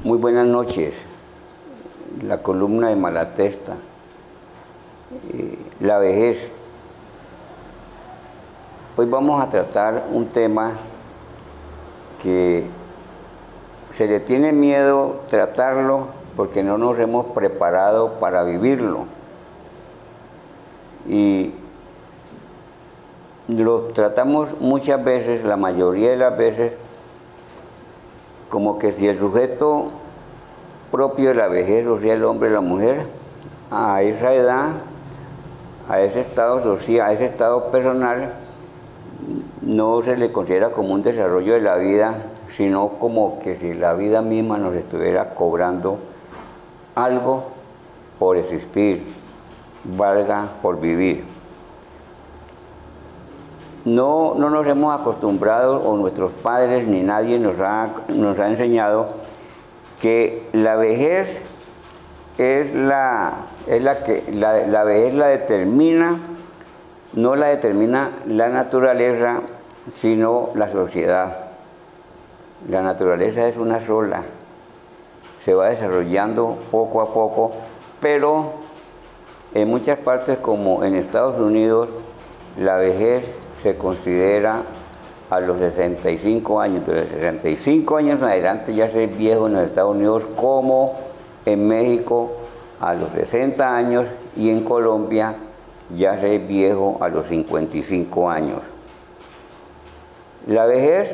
Muy buenas noches. La columna de Malatesta. La vejez. Hoy vamos a tratar un tema que se le tiene miedo tratarlo porque no nos hemos preparado para vivirlo. Y lo tratamos muchas veces, la mayoría de las veces, como que si el sujeto propio de la vejez, o sea, el hombre o la mujer, a esa edad, a ese estado social, a ese estado personal, no se le considera como un desarrollo de la vida, sino como que si la vida misma nos estuviera cobrando algo por existir, valga por vivir. No nos hemos acostumbrado, o nuestros padres ni nadie nos ha enseñado que la vejez la vejez la determina, no la determina la naturaleza, sino la sociedad. La naturaleza es una sola, se va desarrollando poco a poco, pero en muchas partes, como en Estados Unidos, la vejez se considera a los 65 años. De los 65 años en adelante ya se es viejo en los Estados Unidos, como en México a los 60 años y en Colombia ya se es viejo a los 55 años. La vejez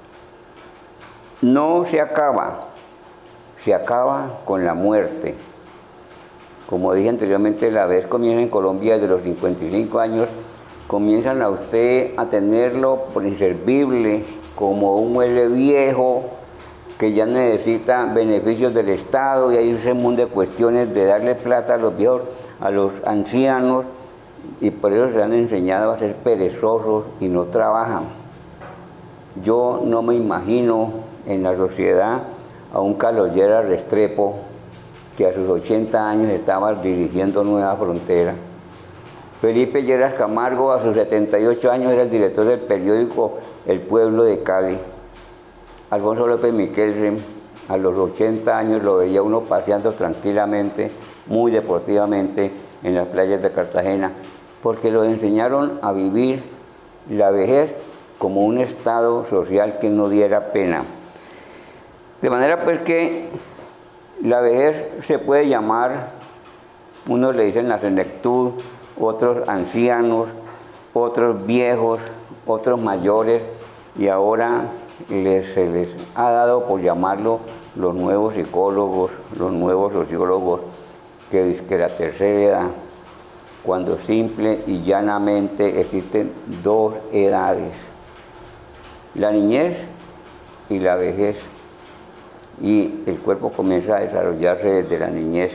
no se acaba con la muerte. Como dije anteriormente, la vejez comienza en Colombia desde los 55 años, comienzan a usted a tenerlo por inservible, como un mueble viejo que ya necesita beneficios del Estado, y hay un montón de cuestiones de darle plata a los viejos, a los ancianos, y por eso se han enseñado a ser perezosos y no trabajan. Yo no me imagino en la sociedad a un Carlos Lleras Restrepo que a sus 80 años estaba dirigiendo Nueva Frontera. Felipe Lleras Camargo a sus 78 años era el director del periódico El Pueblo de Cali. Alfonso López Miquelsen a los 80 años lo veía uno paseando tranquilamente, muy deportivamente en las playas de Cartagena, porque lo enseñaron a vivir la vejez como un estado social que no diera pena. De manera pues que la vejez se puede llamar, unos le dicen la senectud, otros ancianos, otros viejos, otros mayores, y ahora se les ha dado por llamarlo los nuevos psicólogos, los nuevos sociólogos, que dicen que la tercera edad, cuando simple y llanamente existen dos edades, la niñez y la vejez, y el cuerpo comienza a desarrollarse desde la niñez.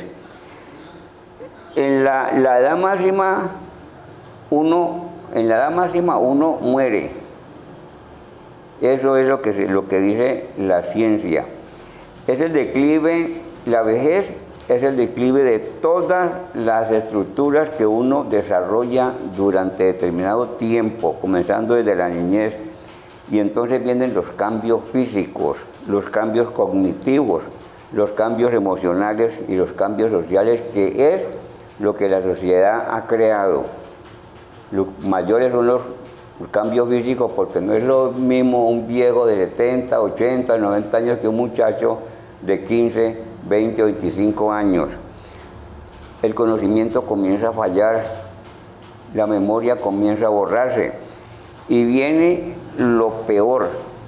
En la edad máxima uno muere. Eso es lo que dice la ciencia. Es el declive, la vejez es el declive de todas las estructuras que uno desarrolla durante determinado tiempo, comenzando desde la niñez, y entonces vienen los cambios físicos, los cambios cognitivos, los cambios emocionales y los cambios sociales, que es lo que la sociedad ha creado. Los mayores son los cambios físicos, porque no es lo mismo un viejo de 70, 80, 90 años que un muchacho de 15, 20 o 25 años. El conocimiento comienza a fallar, la memoria comienza a borrarse, y viene lo peor,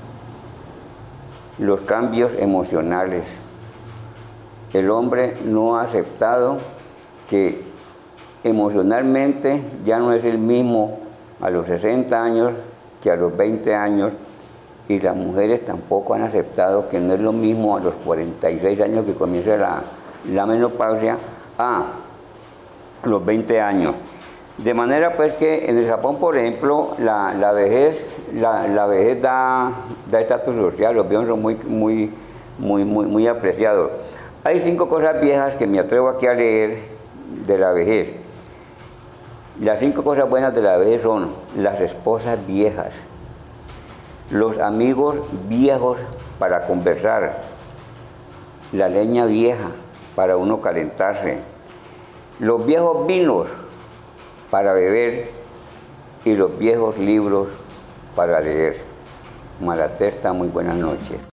los cambios emocionales. El hombre no ha aceptado que emocionalmente ya no es el mismo a los 60 años que a los 20 años, y las mujeres tampoco han aceptado que no es lo mismo a los 46 años que comienza la menopausia a los 20 años. De manera pues que en el Japón, por ejemplo, la vejez da estatus social, los viejos son muy apreciados. Hay 5 cosas viejas que me atrevo aquí a leer de la vejez. Las 5 cosas buenas de la vejez son las esposas viejas, los amigos viejos para conversar, la leña vieja para uno calentarse, los viejos vinos para beber y los viejos libros para leer. Malaterta, muy buenas noches.